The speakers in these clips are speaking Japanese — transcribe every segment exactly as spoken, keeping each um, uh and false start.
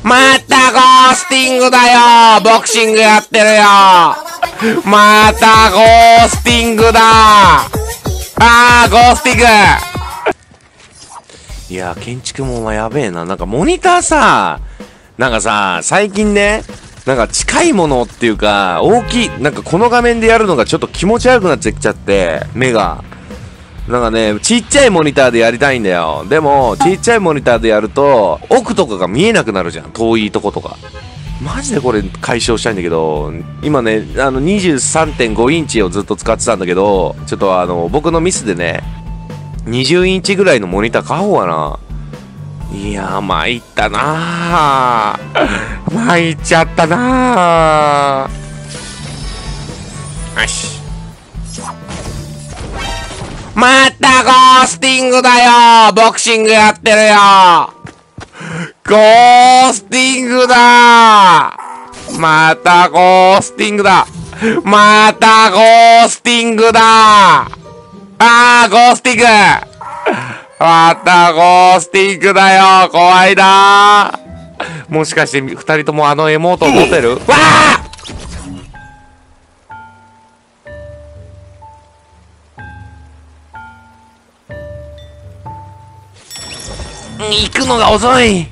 またゴースティングだよ。ボクシングやってるよ。またゴースティングだ。あー、ゴースティング。いや、建築もお前やべえな。なんかモニターさ、なんかさ、最近ね、なんか近いものっていうか、大きい、なんかこの画面でやるのがちょっと気持ち悪くなってきちゃって、目が。なんかね、ちっちゃいモニターでやりたいんだよ。でも、ちっちゃいモニターでやると、奥とかが見えなくなるじゃん。遠いとことか。マジでこれ解消したいんだけど、今ね、あの にじゅうさんてんご インチをずっと使ってたんだけど、ちょっとあの、僕のミスでね、にじゅうインチぐらいのモニター買おうかな。いやー、参ったなー。参っちゃったなー。よし。またゴースティングだよ。ボクシングやってるよ。ゴースティングだ。またゴースティングだ。またゴースティングだ。あー、ゴースティング。またゴースティングだよ。怖いなー。もしかして二人ともあのエモートを持ってる？わー！行くのが遅い。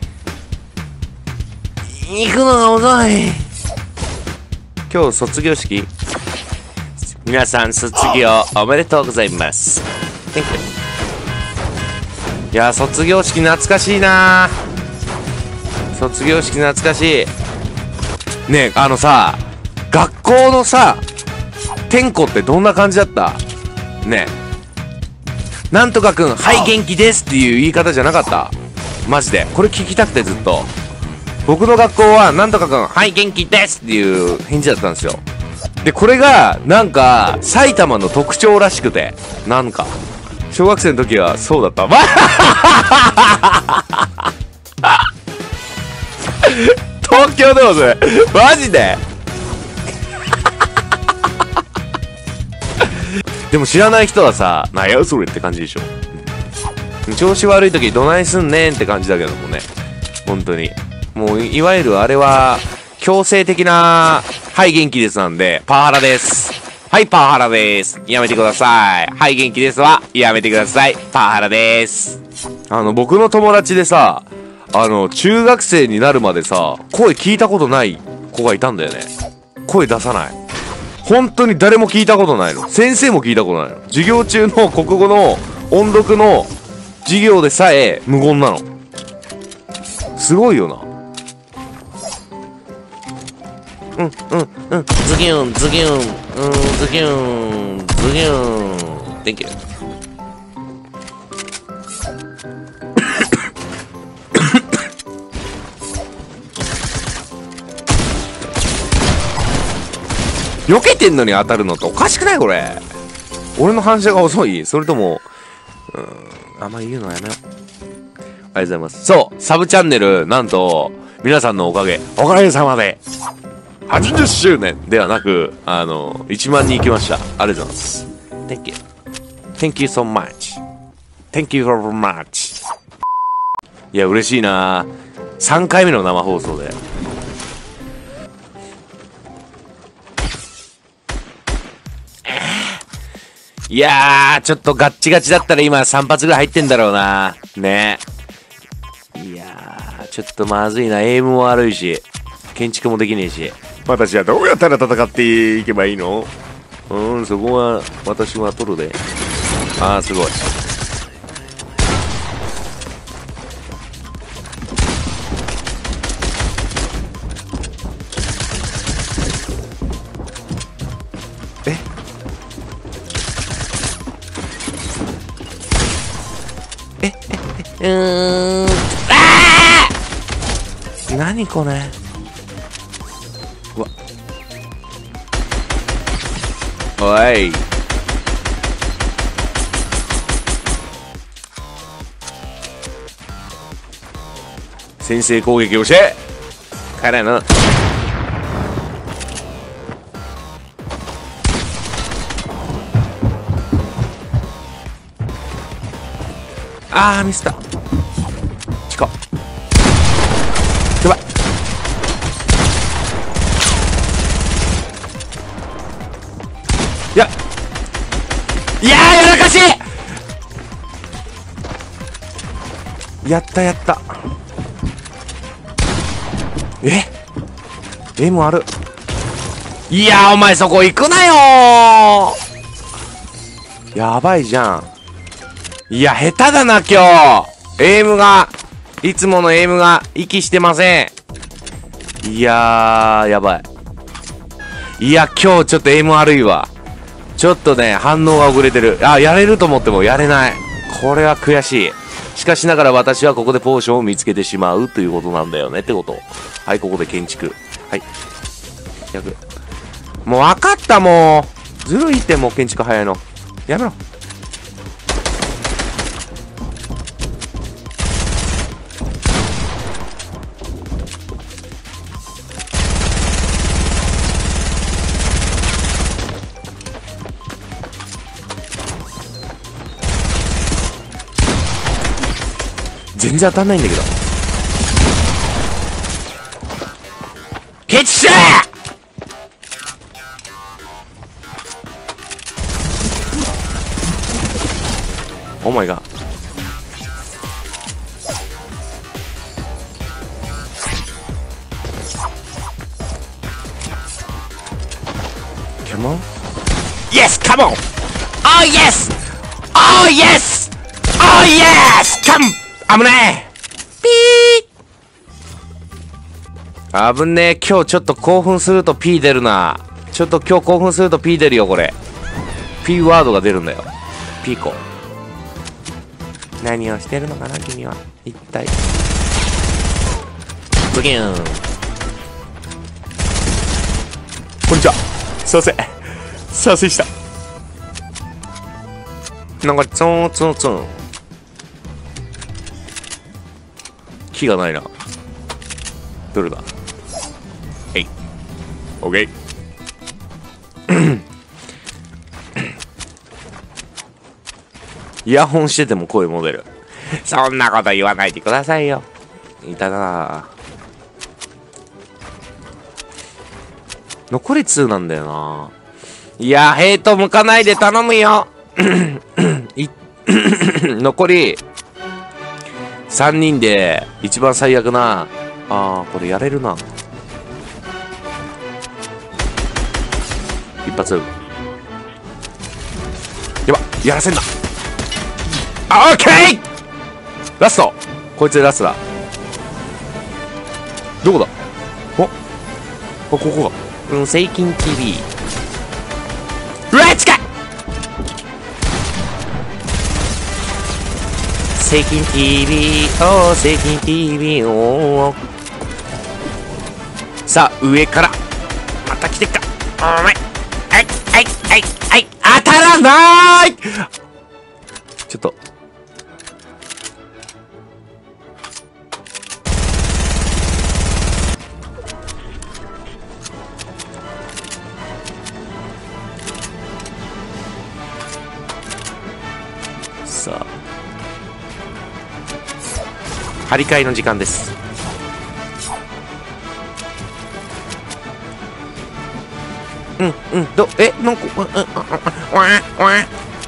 行くのが遅い。今日卒業式、皆さん卒業おめでとうございます。いや、卒業式懐かしいな。卒業式懐かしいね。え、あのさ、学校のさ、点呼ってどんな感じだったね。え、なんとかくん、はい、元気ですっていう言い方じゃなかった？マジで。これ聞きたくてずっと。僕の学校は、なんとかくん、はい、元気ですっていう返事だったんですよ。で、これが、なんか、埼玉の特徴らしくて、なんか、小学生の時はそうだった。ま東京でもそれ、マジででも知らない人はさ、なんやそれって感じでしょ。調子悪い時どないすんねんって感じだけどもね。本当に。もう、いわゆるあれは、強制的な、はい元気ですなんで、パワハラです。はい、パワハラです。やめてください。はい、元気ですわ。やめてください。パワハラです。あの、僕の友達でさ、あの、中学生になるまでさ、声聞いたことない子がいたんだよね。声出さない。本当に誰も聞いたことないの。先生も聞いたことないの。授業中の国語の音読の授業でさえ無言なの。すごいよな。うん、うん、うん。ズギュン、ズギュン、うん、ズギュン、ズギュン。Thank you。避けてんのに当たるのっておかしくないこれ。俺の反射が遅い？それとも、うーん、あんま言うのはやめよう。ありがとうございます。そう、サブチャンネル、なんと、皆さんのおかげ、おかげさまで、はちじゅっしゅうねんではなく、あの、いちまんにん行きました。ありがとうございます。Thank you. Thank you so much. Thank you very much. いや、嬉しいな。さんかいめの生放送で。いやー、ちょっとガッチガチだったら今さん発ぐらい入ってんだろうな。ね。いやー、ちょっとまずいな。エイムも悪いし、建築もできねえし。私はどうやったら戦っていけばいいの？うん、そこは私は取るで。あー、すごい。え？え、え、え、うーん。あー！何これ？うわ。おい。先制攻撃をしてからの。あー、ミスった。近っ。やばい。 やったやった。えエムある。いやー、お前そこ行くなよー。やばいじゃん。いや、下手だな、今日。エイムが、いつものエイムが息してません。いやー、やばい。いや、今日ちょっとエイム悪いわ。ちょっとね、反応が遅れてる。あ、やれると思ってもやれない。これは悔しい。しかしながら私はここでポーションを見つけてしまうということなんだよねってこと。はい、ここで建築。はい。ひゃく。もう分かった、もう。ずるいって、もう建築早いの。やめろ。全然当たんないんだけど。ケチせー！オーマイガー。Come on? Yes, come on! Oh yes! Oh yes! Oh yes! Come! 危ねえピー危ねえ。今日ちょっと興奮すると P 出るな。ちょっと今日興奮すると P 出るよ、これ。P ワードが出るんだよ。ピーコ。何をしてるのかな、君は。一体。ブギューン。こんにちは。すいません。撮影した。なんか、ツンツンツン。木がないな。どれだ。えい。オッケー。イヤホンしてても声戻る。そんなこと言わないでくださいよ。いたな。残りになんだよな。いや、ヘイト向かないで頼むよ。い残りさんにんで一番最悪な。あー、これやれるな。一発。やば、やらせんな。あ、オッケー。ラスト。こいつでラストだ。どこだ。お、あ、ここが。うん、セイキン ティーブイ。うわ、近い。セイキン ティーブイ、おー、セイキン ティーブイ、おー。さあ、上から。また来てっか。お前。はい、はい、はい、はい。当たらない。ちょっと。さあ。張り替えの時間です。うんうんどえなんかわわわ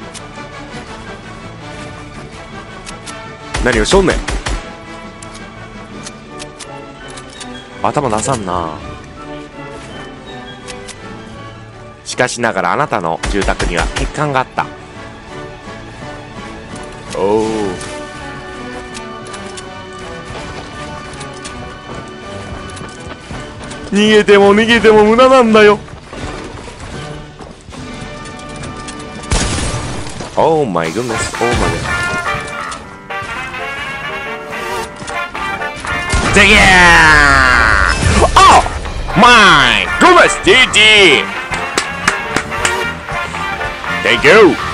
何をしょんねん。頭出さんな。しかしながらあなたの住宅には欠陥があった。おお。逃げても逃げても無駄なんだよ。Oh my goodness. Oh my god. Take it! Oh my goodness, ティーティー! Thank you!